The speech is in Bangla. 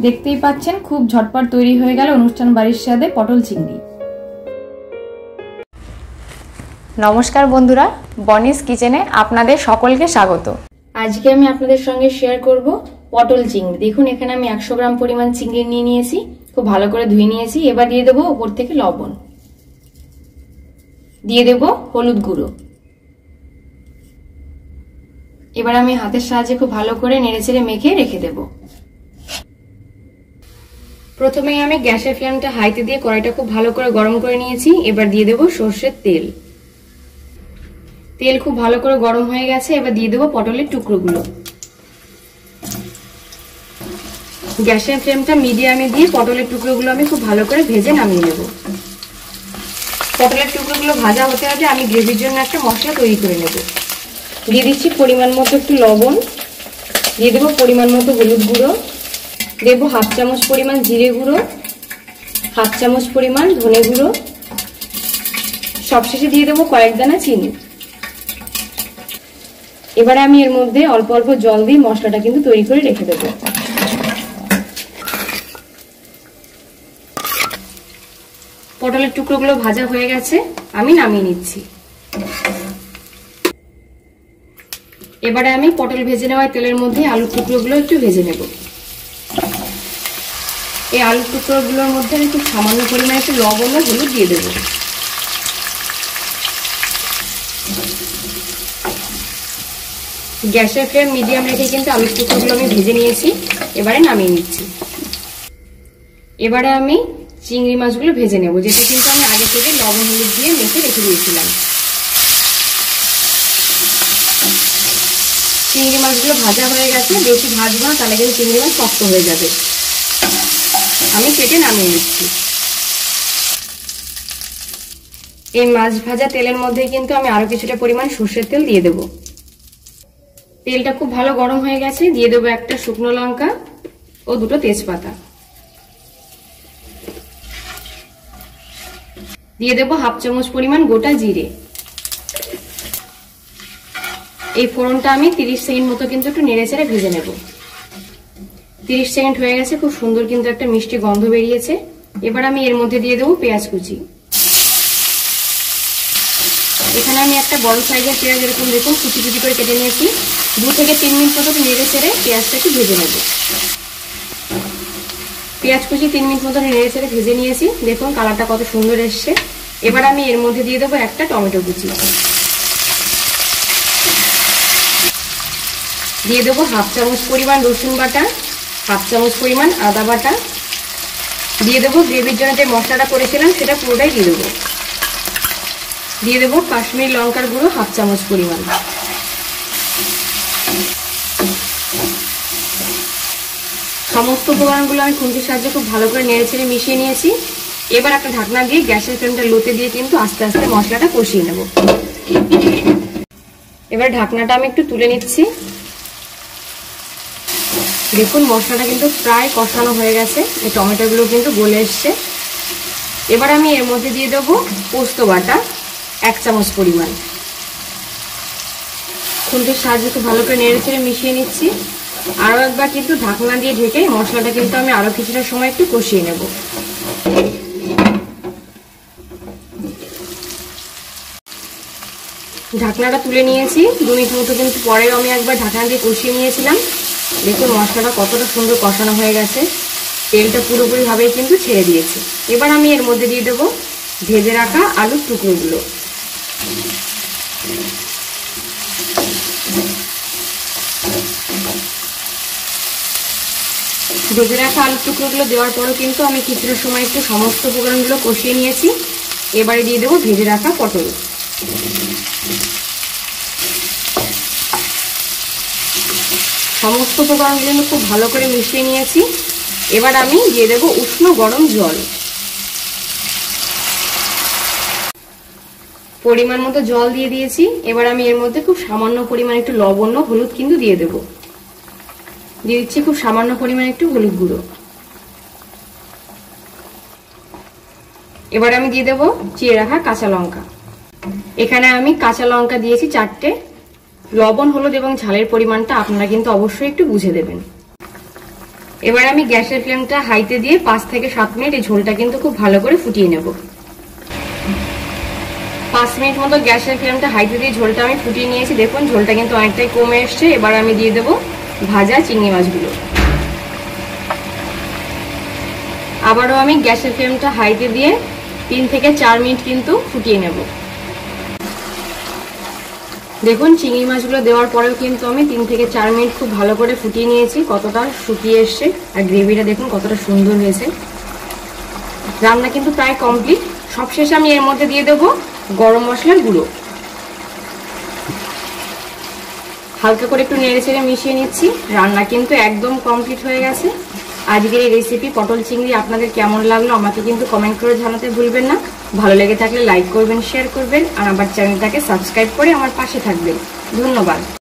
দেখতেই পাচ্ছেন খুব ঝটপট তৈরি হয়ে গেল অনুষ্ঠান বাড়ির স্বাদে পটল চিংড়ি। নমস্কার বন্ধুরা, বনিস কিচেনে আপনাদের সকলকে স্বাগত। আজকে আমি আপনাদের সঙ্গে শেয়ার করব পটল চিংড়ি। দেখুন এখানে আমি 100 গ্রাম পরিমাণ চিংড়ি নিয়ে নিয়েছি, খুব ভালো করে ধুয়ে নিয়েছি। এবার দিয়ে দেবো উপর থেকে লবণ, দিয়ে দেব হলুদ গুঁড়ো। এবার আমি হাতের সাহায্যে খুব ভালো করে নেড়েচেড়ে মেখে রেখে দেব। প্রথমে আমি গ্যাসের ফ্লেমটা হাইতে দিয়ে কড়াইটা খুব ভালো করে গরম করে নিয়েছি। এবার দিয়ে দেব সর্ষের তেল। তেল খুব ভালো করে গরম হয়ে গেছে, এবার দিয়ে দেবো পটলের টুকরোগুলো। গ্যাসের ফ্লেমটা মিডিয়ামে দিয়ে পটলের টুকরোগুলো আমি খুব ভালো করে ভেজে নামিয়ে নেব। পটলের টুকরোগুলো ভাজা হতে হতে আমি গ্রেভির জন্য একটা মশলা তৈরি করে নেব। দিয়ে দিচ্ছি পরিমাণ মতো একটু লবণ, দিয়ে দেবো পরিমাণ মতো হলুদ গুঁড়ো, দেবো 1/2 চামচ পরিমাণ জিরে গুঁড়ো, 1/2 চামচ পরিমাণ ধনে গুঁড়ো, সবশেষে দিয়ে দেবো কয়েক দানা চিনি। এবারে আমি এর মধ্যে অল্প অল্প জল দিয়ে মশলাটা কিন্তু তৈরি করে রেখে দেবো। পটলের টুকরোগুলো ভাজা হয়ে গেছে, আমি নামিয়ে নিচ্ছি। এবারে আমি পটল ভেজে নেওয়া তেলের মধ্যে আলুর টুকরোগুলো একটু ভেজে নেব। এই আলুর টুকরোগুলোর মধ্যে আমি খুব সামান্য পরিমাণে একটু লবণ ও হলুদ দিয়ে দেবো। গ্যাসের ফ্লেম মিডিয়াম রেখে কিন্তু আলুর টুকরোগুলো আমি ভেজে নিয়েছি। এবারে নামিয়ে নিচ্ছি। এবারে আমি চিংড়ি মাছগুলো ভেজে নেব, যেটা কিন্তু আমি আগে থেকে লবণ হলুদ দিয়ে মেখে রেখে দিয়েছিলাম। চিংড়ি মাছগুলো ভাজা হয়ে গেছে, বেশি ভাজবো না, তাহলে কিন্তু চিংড়ি মাছ শক্ত হয়ে যাবে। আমি কেটে নামিয়ে নিচ্ছি। এই মাছ ভাজা তেলের মধ্যে কিন্তু আমি আরো কিছুটা পরিমাণ সর্ষের তেল দিয়ে দেবো। তেলটা খুব ভালো গরম হয়ে গেছে, দিয়ে দেবো একটা শুকনো লঙ্কা ও 2টো তেজপাতা, দিয়ে দেবো 1/2 চামচ পরিমাণ গোটা জিরে। এই ফোড়নটা আমি 30 সেকেন্ড মতো কিন্তু একটু নেড়েচেড়ে ভেজে নেব। 30 সেকেন্ড হয়ে গেছে, খুব সুন্দর কিন্তু একটা মিষ্টি গন্ধ বেরিয়েছে। এবার আমি এর মধ্যে দিয়ে দেবো পেঁয়াজ কুচি। এখানে আমি একটা বড় সাইজের পেঁয়াজ এরকম দেখুন কুচি কুচি করে কেটে নিয়েছি। 2 থেকে 3 মিনিট মতো নেড়ে চেড়ে পেঁয়াজটা একটু ভেজে নেব। পেঁয়াজ কুচি 3 মিনিট মতো নেড়ে চেড়ে ভেজে নিয়েছি। দেখুন কালারটা কত সুন্দর এসছে। এবার আমি এর মধ্যে দিয়ে দেবো একটা টমেটো কুচি, দিয়ে দেবো 1/2 চামচ পরিমাণ রসুন বাটা, 1/2 চামচ পরিমাণ আদা বাটা, দিয়ে দেবো গ্রেভির জন্য যে মশলাটা করেছিলাম সেটা পুরোটাই দিয়ে দেবো। দিয়ে দেবো কাশ্মীরি লঙ্কার গুঁড়ো 1/2 চামচ পরিমাণ। সমস্ত উপকরণগুলো আমি খুন্তির সাহায্যে খুব ভালো করে নেড়েচেড়ে মিশিয়ে নিয়েছি। এবার একটা ঢাকনা দিয়ে গ্যাসের ফ্লেমটা লোতে দিয়ে কিন্তু আস্তে আস্তে মশলাটা কষিয়ে নেব। এবার ঢাকনাটা আমি একটু তুলে নিচ্ছি। দেখুন মশলাটা কিন্তু প্রায় কষানো হয়ে গেছে, এই টমেটোগুলো কিন্তু গলে এসছে। এবার আমি এর মধ্যে দিয়ে দেবো পোস্ত বাটা 1 চামচ পরিমাণ। খুন্তির সাহায্যে খুব ভালো করে নেড়েচেড়ে মিশিয়ে নিচ্ছি। আরো একবার কিন্তু ঢাকনা দিয়ে ঢেকে মশলাটা কিন্তু আমি আরো কিছুটা সময় একটু কষিয়ে নেব। ঢাকনাটা তুলে নিয়েছি। 2 মিনিট মতো কিন্তু পরেও আমি একবার ঢাকনা দিয়ে কষিয়ে নিয়েছিলাম। দেখুন মশলাটা কতটা সুন্দর কষানো হয়ে গেছে, তেলটা পুরোপুরি ভাবে কিন্তু ছেড়ে দিয়েছে। এবার আমি এর মধ্যে দিয়ে দেবো ভেজে রাখা আলুর টুকরোগুলো। ভেজে রাখা আলুর টুকরোগুলো দেওয়ার পরও কিন্তু আমি কিছুটা সময় একটু সমস্ত উপকরণগুলো কষিয়ে নিয়েছি। এবারে দিয়ে দেবো ভেজে রাখা পটল। সমস্ত উপকরণগুলো আমি খুব ভালো করে মিশিয়ে নিয়েছি। এবার আমি দিয়ে দেবো উষ্ণ গরম জল। পরিমাণ মতো জল দিয়ে দিয়েছি। এবার আমি এর মধ্যে খুব সামান্য পরিমাণ একটু লবণ ও হলুদ কিন্তু দিয়ে দেবো। দিয়ে দিচ্ছি খুব সামান্য পরিমাণ একটু হলুদ গুঁড়ো। এবার আমি দিয়ে দেবো চিড়ে রাখা কাঁচা লঙ্কা। এখানে আমি কাঁচা লঙ্কা দিয়েছি 4টে। লবণ হলুদ এবং ঝালের পরিমাণটা আপনারা কিন্তু অবশ্যই একটু বুঝে দেবেন। এবার আমি গ্যাসের ফ্লেমটা হাইতে দিয়ে 5 থেকে 7 মিনিট এই ঝোলটা কিন্তু খুব ভালো করে ফুটিয়ে নেব। 5 মিনিট মতো গ্যাসের ফ্লেমটা হাইতে দিয়ে ঝোলটা আমি ফুটিয়ে নিয়েছি। দেখুন ঝোলটা কিন্তু অনেকটাই কমে এসছে। এবার আমি দিয়ে দেব ভাজা চিংড়ি মাছগুলো। আবারও আমি গ্যাসের ফ্লেমটা হাইতে দিয়ে 3 থেকে 4 মিনিট কিন্তু ফুটিয়ে নেব। দেখুন চিংড়ি মাছগুলো দেওয়ার পরেও কিন্তু আমি 3 থেকে 4 মিনিট খুব ভালো করে ফুটিয়ে নিয়েছি। কতটা শুকিয়ে এসছে আর গ্রেভিটা দেখুন কতটা সুন্দর হয়েছে। রান্না কিন্তু প্রায় কমপ্লিট। সবশেষে আমি এর মধ্যে দিয়ে দেব গরম মশলার গুঁড়ো। হালকা করে একটু নেড়ে চেড়ে মিশিয়ে নিচ্ছি। রান্না কিন্তু একদম কমপ্লিট হয়ে গেছে। আজকের এই রেসিপি পটল চিংড়ি আপনাদের কেমন লাগলো আমাকে কিন্তু কমেন্ট করে জানাতে ভুলবেন না। ভালো লেগে থাকলে লাইক করবেন, শেয়ার করবেন আর আমার চ্যানেলটাকে সাবস্ক্রাইব করে আমার পাশে থাকবেন। ধন্যবাদ।